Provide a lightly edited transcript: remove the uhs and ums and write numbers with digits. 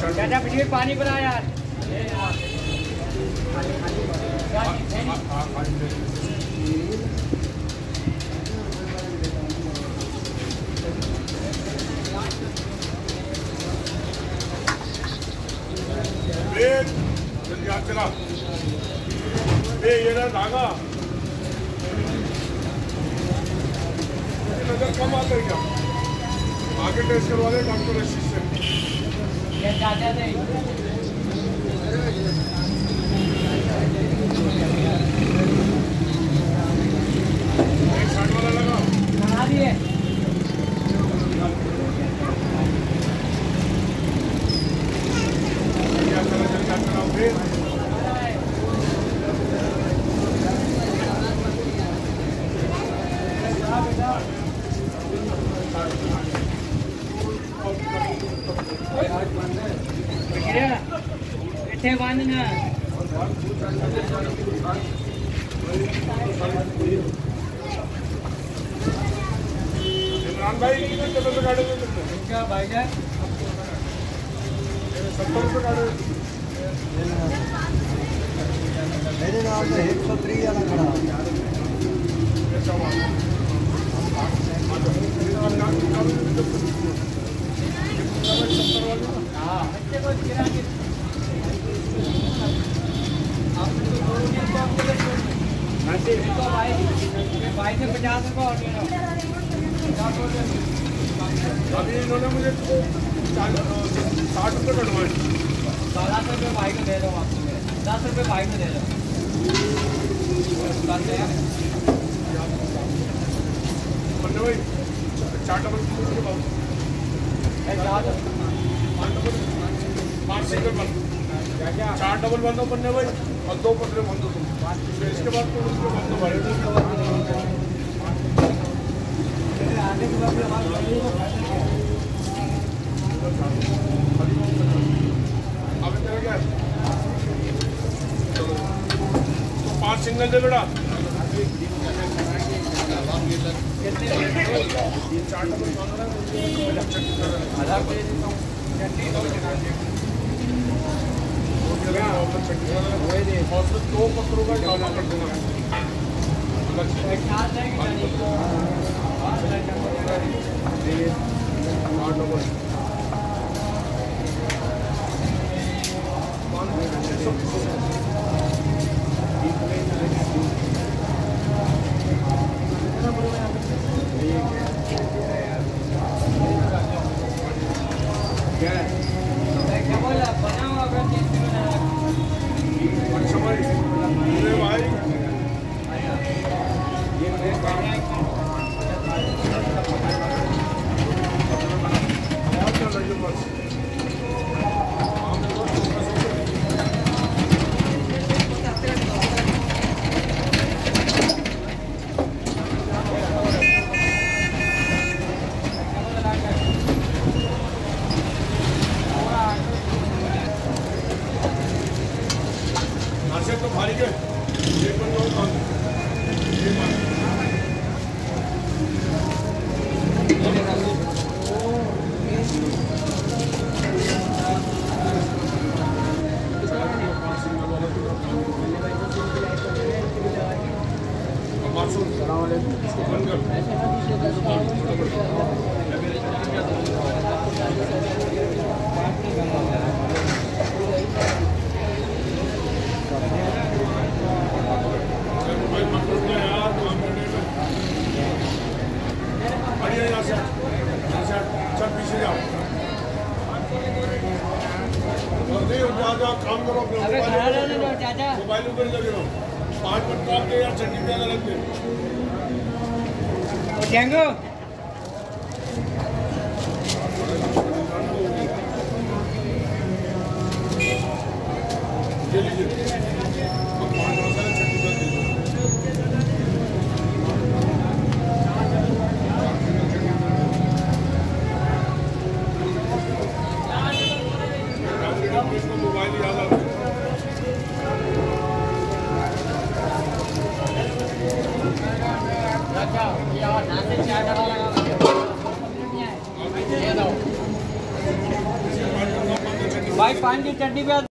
चाचा प्लीज पानी पिला यार। जल्दी हाथ चला। ये रहा धागा। नजर कम आता है क्या? आगे टेस्ट करवा दे डॉक्टर रशीद से। ये चाचा नहीं। एक साइड वाला लगा। बना दिए। इतने बंद ना। इमरान भाई कितने रुपए गाड़ी में क्या भाई जान? 70 रुपए गाड़ी। मेरे नाम से 103 वाला खड़ा। हाँ बच्चे को गिरा के आपने तो भाई से 50 रुपये और देना। अभी इन्होंने मुझे 60 रुपये कटवाए। 10 रुपये भाई को दे दो आपको। 10 रुपये भाई को दे दो। बंदे भाई 4 डबल के बाद 5 सिंगल बंद। 4 डबल बंद हो बनने भाई और 2 पतले बंद हो तुम। इसके बाद तो उसके बंद हो भाई। आने के बाद अभी तेरा क्या है? 5 सिंगल दे बेटा। 4 डबल और 2 पत्रों का ढाबा कर दूंगा। मोबाइल ऊपर लगे रहो 5 मिनट आप यार चटनी पे लगा लगते जेंगो ये लीजिए अब 5 मसाला चटनी पे दे दो मोबाइल याद आता भाई पान की चटनी पे